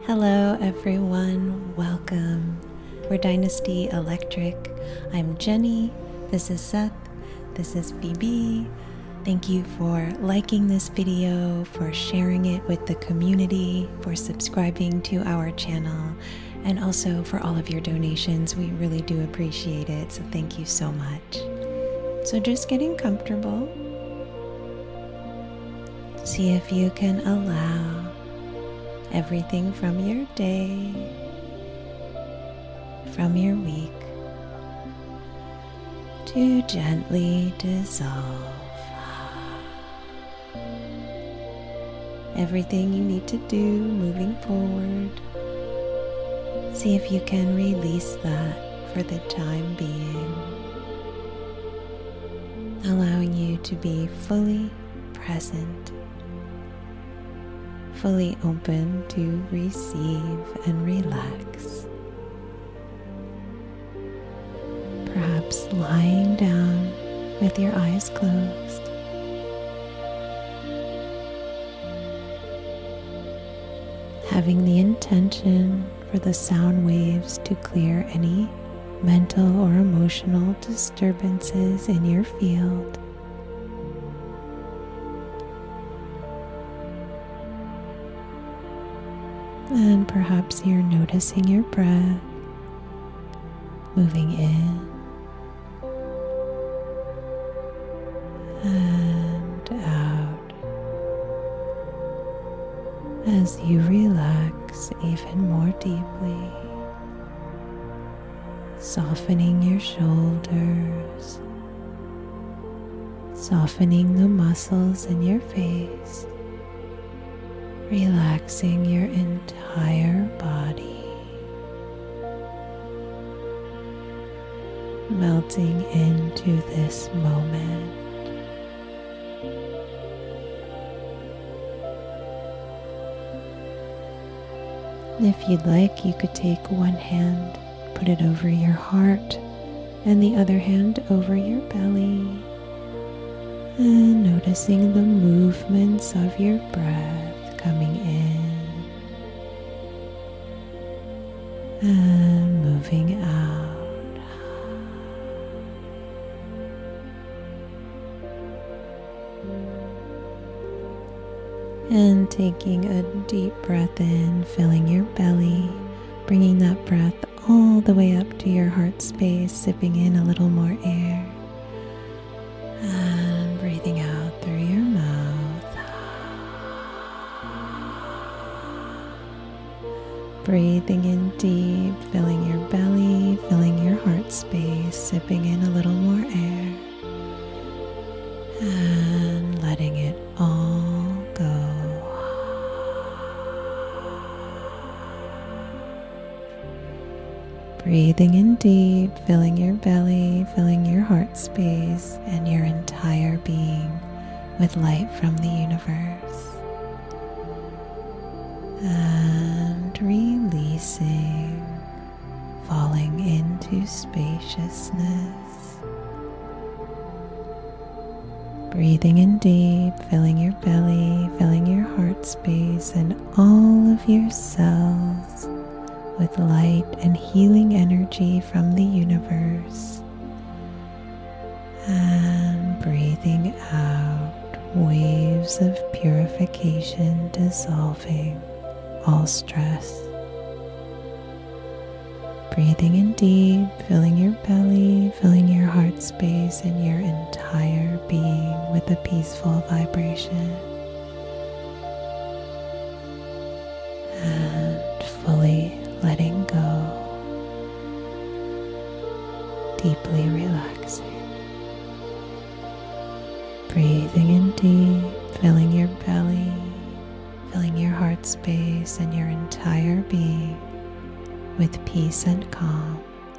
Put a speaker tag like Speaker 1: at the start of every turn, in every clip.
Speaker 1: Hello everyone, welcome. We're Dynasty Electric. I'm Jenny, this is Seth, this is BB. Thank you for liking this video, for sharing it with the community, for subscribing to our channel, and also for all of your donations. We really do appreciate it, so thank you so much. So just getting comfortable. See if you can allow everything from your day, from your week, to gently dissolve. Everything you need to do moving forward, see if you can release that for the time being, allowing you to be fully present, fully open to receive and relax. Perhaps lying down with your eyes closed. Having the intention for the sound waves to clear any mental or emotional disturbances in your field. And perhaps you're noticing your breath moving in and out as you relax even more deeply, softening your shoulders, softening the muscles in your face, relaxing your entire body, melting into this moment. If you'd like, you could take one hand, put it over your heart, and the other hand over your belly, and noticing the movements of your breath coming in and moving out. And taking a deep breath in, filling your belly, bringing that breath all the way up to your heart space, sipping in a little more air, and breathing out through your mouth. Breathing in deep, filling your belly, filling your heart space, sipping in a little more air, and letting it all go. Breathing in deep, filling your belly, filling your heart space and your entire being with light from the universe. And releasing, falling into spaciousness. Breathing in deep, filling your belly, filling your heart space and all of your cells with light and healing energy from the universe. And breathing out, waves of purification dissolving all stress. Breathing in deep, filling your belly, filling your heart space and your entire being with a peaceful vibration. And fully letting go, deeply relaxing. Breathing in deep, filling your belly, filling your heart space and your entire being with peace and calm,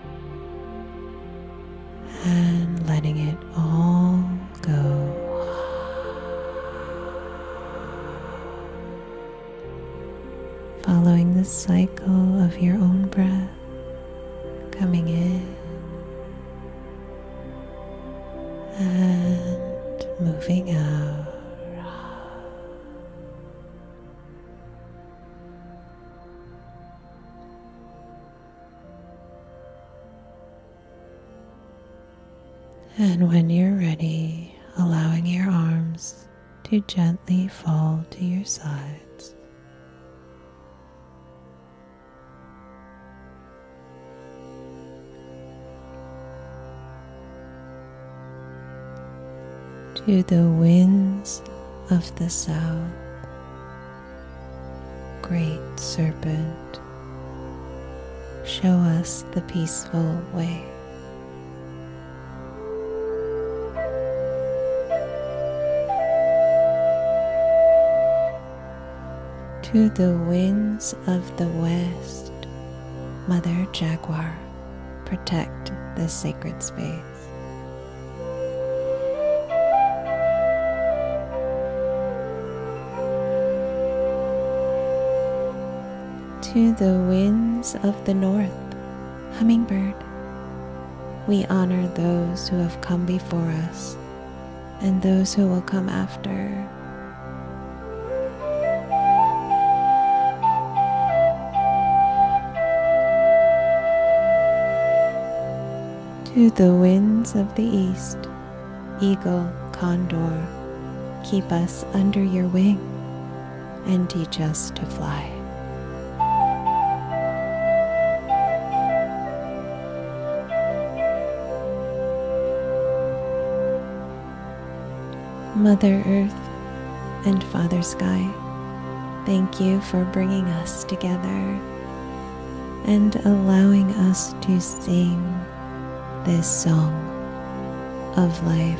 Speaker 1: and letting it all go. Following the cycle of your own breath, coming in and moving out. And when you're ready, allowing your arms to gently fall to your sides. To the winds of the south, Great Serpent, show us the peaceful way. To the winds of the west, Mother Jaguar, protect this sacred space. To the winds of the north, Hummingbird, we honor those who have come before us and those who will come after. To the winds of the east, Eagle, Condor, keep us under your wing and teach us to fly. Mother Earth and Father Sky, thank you for bringing us together and allowing us to sing this song of life.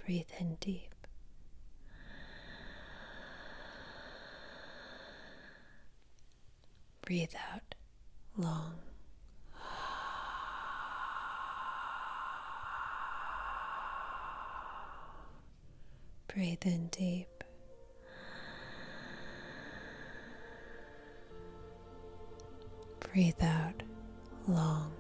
Speaker 1: Breathe in deep. Breathe out long. Breathe in deep. Breathe out long.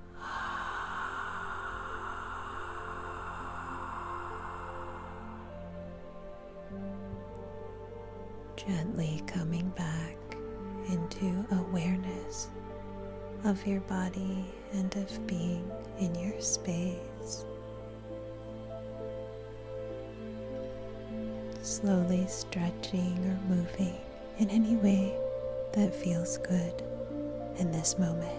Speaker 1: Gently coming back into awareness of your body and of being in your space. Slowly stretching or moving in any way that feels good in this moment.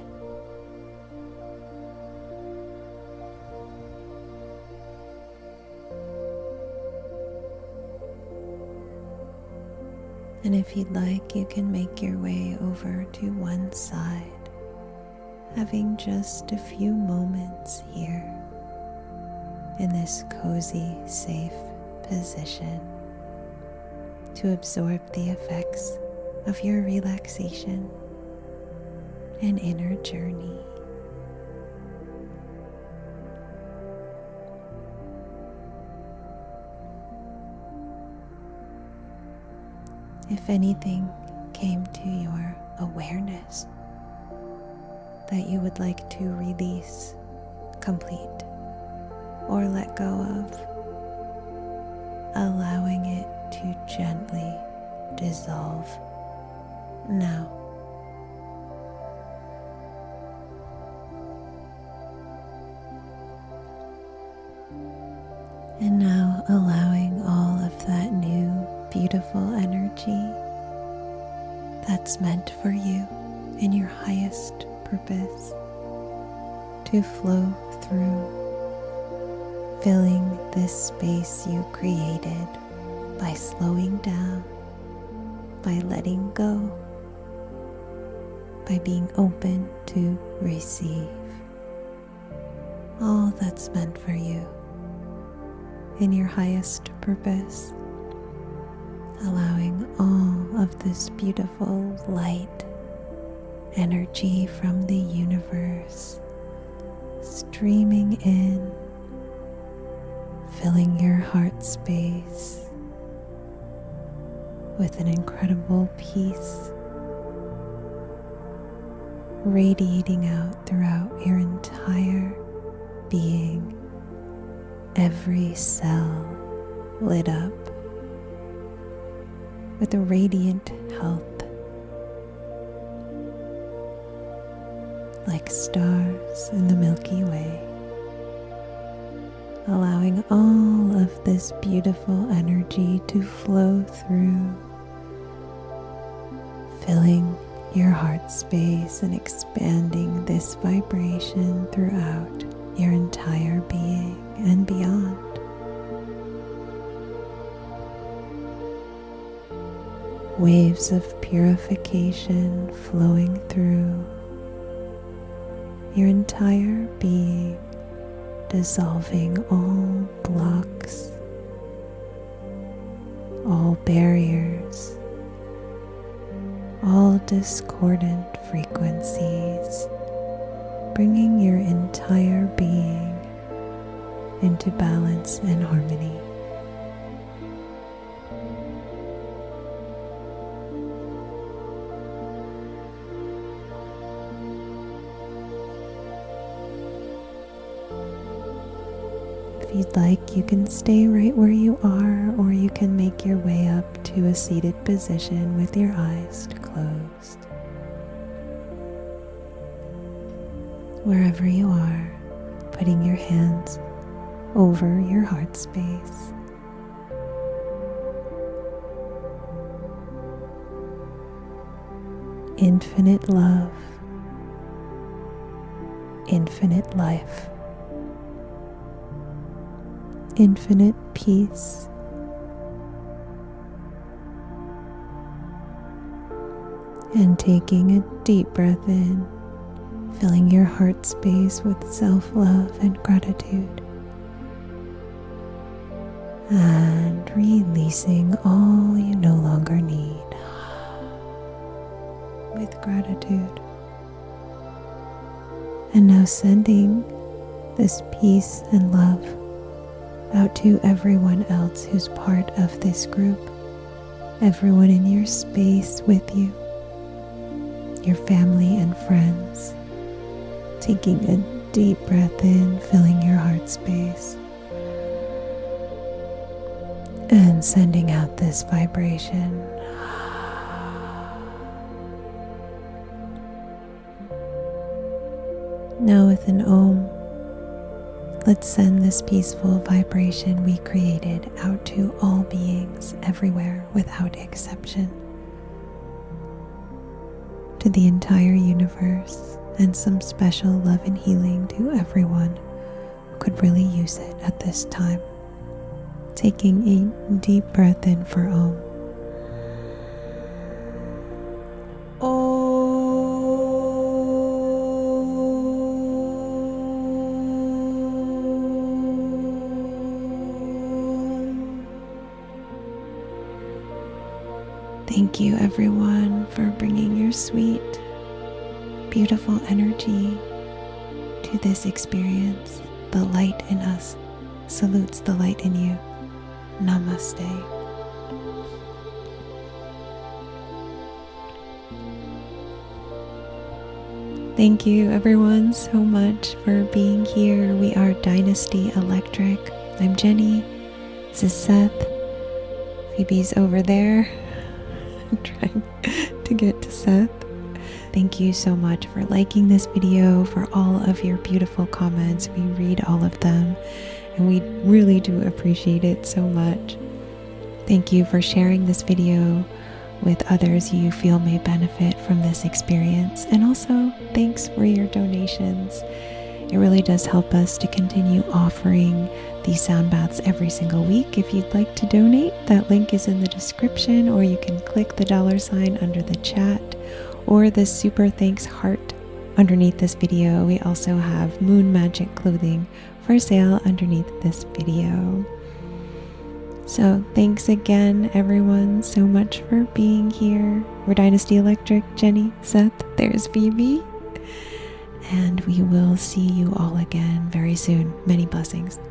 Speaker 1: And if you'd like, you can make your way over to one side, having just a few moments here in this cozy, safe position to absorb the effects of your relaxation and inner journey. If anything came to your awareness that you would like to release, complete, or let go of, allowing it to gently dissolve now. And now allowing all of that new, beautiful energy that's meant for you in your highest purpose to flow through, filling this space you created by slowing down, by letting go, by being open to receive all that's meant for you in your highest purpose, allowing all of this beautiful light energy from the universe streaming in, filling your heart space with an incredible peace, radiating out throughout your entire being, every cell lit up with a radiant health, like stars in the Milky Way, allowing all of this beautiful energy to flow through, filling your heart space and expanding this vibration throughout your entire being and beyond. Waves of purification flowing through your entire being, dissolving all blocks, all barriers, all discordant frequencies, bringing your entire being into balance and harmony. If you'd like, you can stay right where you are, or you can make your way up to a seated position with your eyes closed. Wherever you are, putting your hands over your heart space. Infinite love, infinite life, infinite peace, and taking a deep breath in, filling your heart space with self-love and gratitude. and releasing all you no longer need with gratitude. And now sending this peace and love out to everyone else who's part of this group, everyone in your space with you, your family and friends. Taking a deep breath in, filling your heart space, and sending out this vibration. Now with an Om, let's send this peaceful vibration we created out to all beings everywhere without exception, to the entire universe, and some special love and healing to everyone who could really use it at this time. Taking a deep breath in for Om. Thank you everyone for bringing your sweet, beautiful energy to this experience. The light in us salutes the light in you. Namaste. Thank you everyone so much for being here. We are Dynasty Electric. I'm Jenny. This is Seth. Phoebe's over there. I'm trying to get to Seth. Thank you so much for liking this video, for all of your beautiful comments. We read all of them and we really do appreciate it so much. Thank you for sharing this video with others you feel may benefit from this experience. And also, thanks for your donations. It really does help us to continue offering these sound baths every single week. If you'd like to donate, that link is in the description, or you can click the $ under the chat, or the super thanks heart underneath this video. We also have Moon Magic clothing for sale underneath this video. So thanks again everyone so much for being here. We're Dynasty Electric, Jenny, Seth, there's Phoebe, and we will see you all again very soon. Many blessings.